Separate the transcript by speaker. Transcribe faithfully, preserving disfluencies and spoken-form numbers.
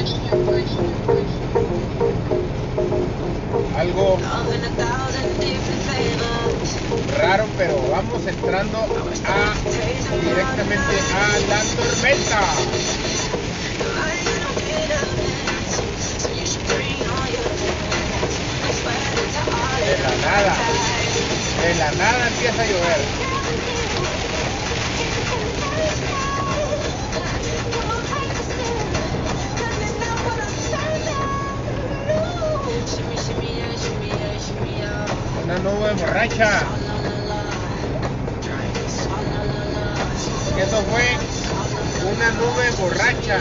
Speaker 1: Algo raro, pero vamos entrando a directamente a la tormenta. De la nada, de la nada empieza a llover. Una nube borracha. Eso fue una nube borracha.